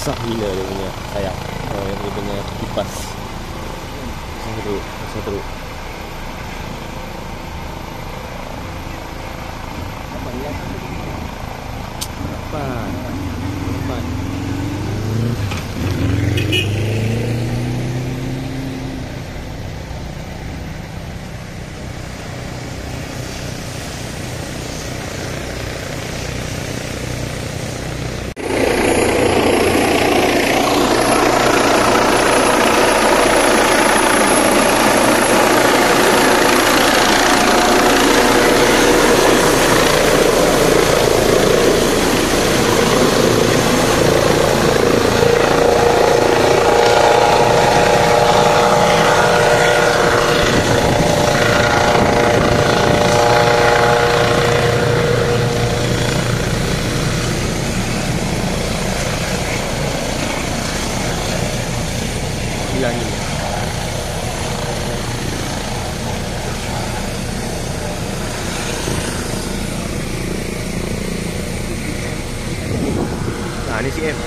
Besar gila dia punya sayap. Dia punya kipas. Besar teruk. Apa? Angin. Nah, ini CM.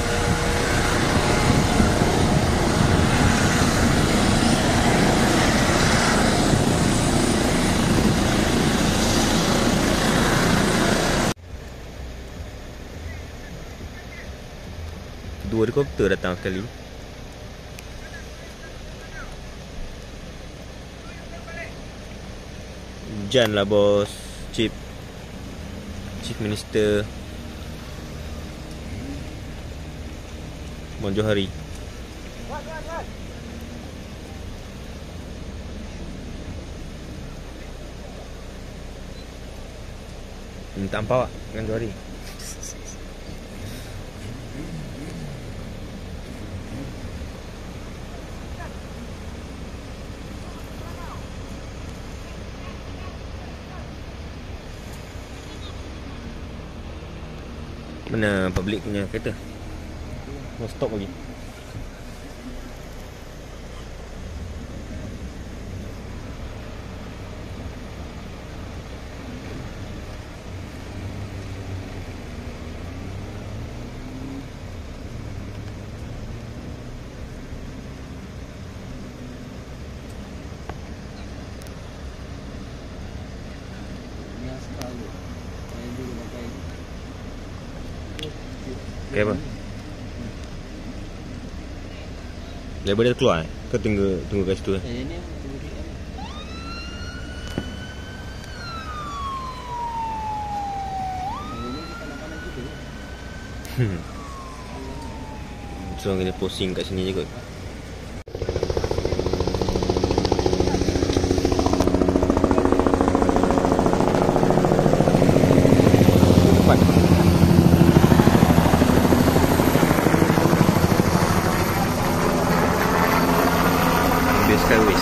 Dua helikopter datang sekali. Hujan lah bos. Chief Minister Bon Johari. Minta ampau dengan Johari. Mana public punya kereta? Mau stop lagi. Okay, apa? Daripada dia keluar Kau tunggu kat situ So kena posting kat sini je kot. Skyways.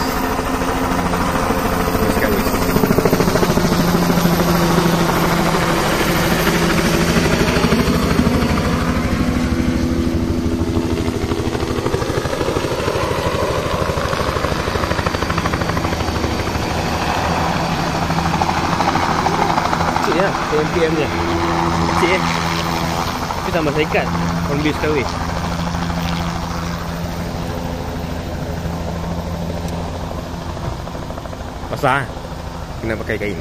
Cik lah, PMPM nya. Cik Tapi sama saya ikat on base Skyways. Basah kena pakai kain.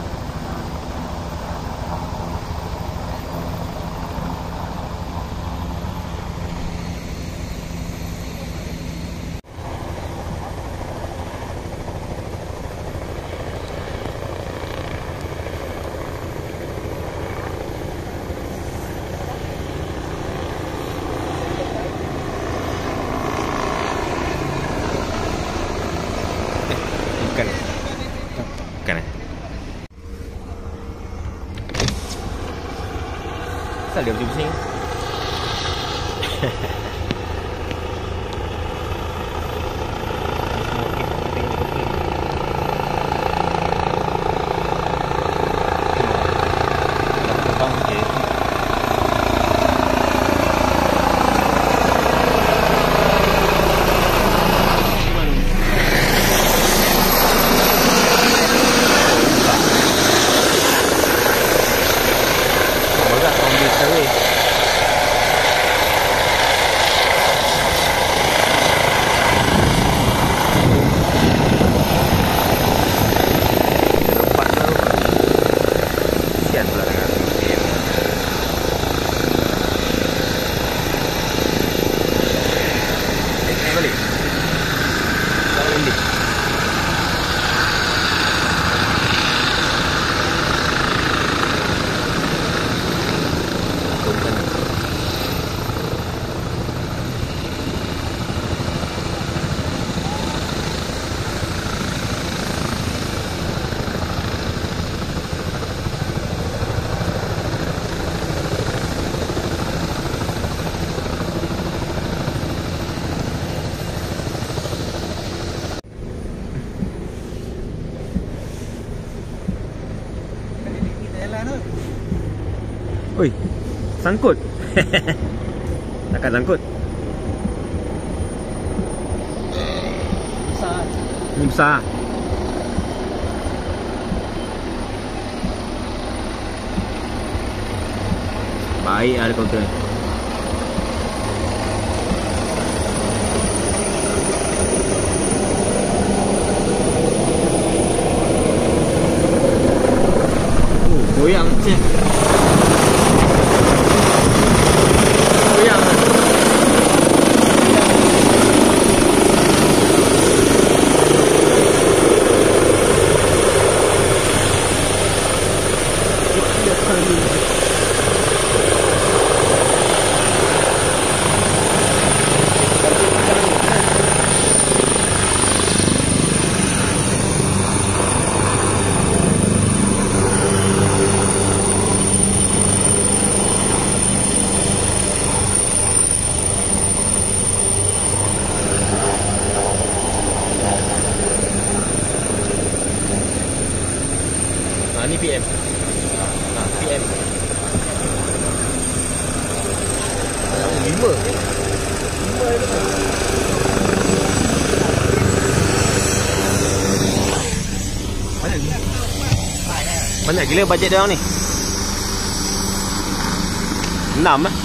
Bukan Asal dia pusing-pusing. Agak on base Skyways. Sangkut. Takkan sangkut. Besar. Ni besar. Baik lah helikopter. Goyang je. Goyang. Ni PM. PM. 5. Banyak gila bajet dia orang ni. 6 eh.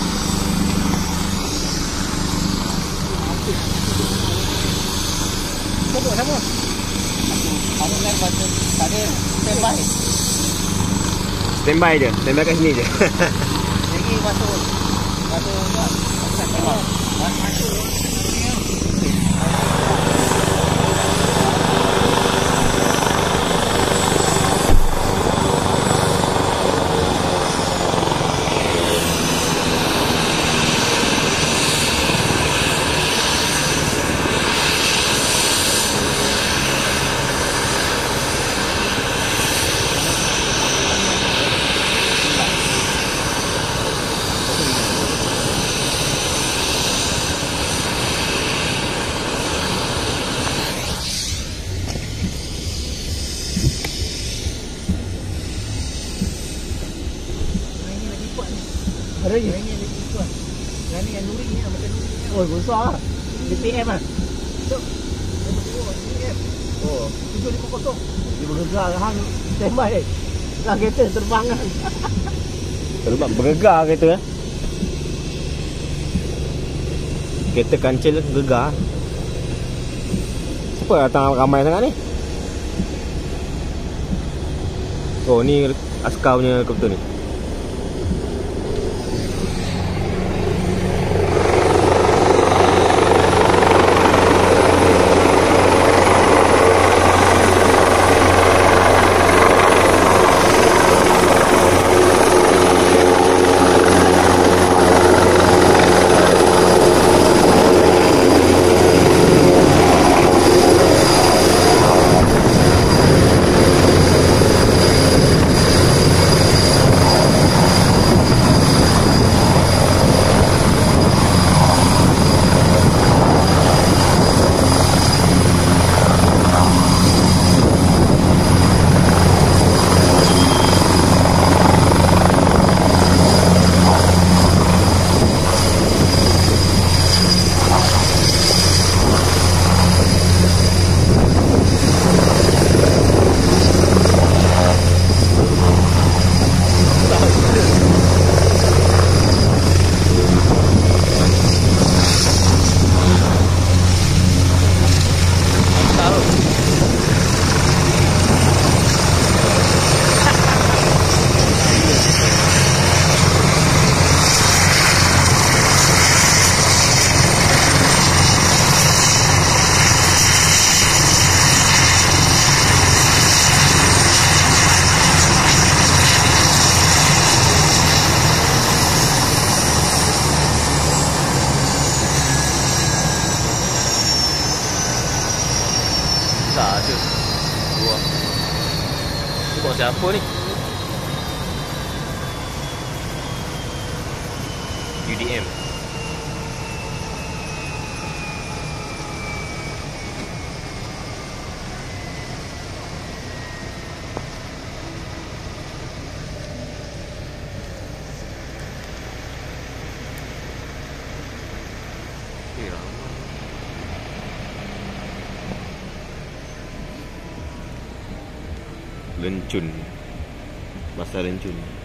Sama. Kamu naik batu. Tadi standby. Standby je. Standby kat sini je. Lagi batu. Batu enggak. Ada je. Yang ni lagi kuat. Yang ni yang nuri ni macam nuri. Oh, besar lah. BPM lah. Cuk. BPM. Oh, 750. Dia bergegar hang standby. Dah kereta terbang kan. Terbang bergegar kereta eh. Kereta kancil gegar. Siapa datang ramai sangat ni? Oh, ni askar punya helikopter ni. Ada 2. Ni bawa siapa ni? UDM. Lencun. Masa lencun.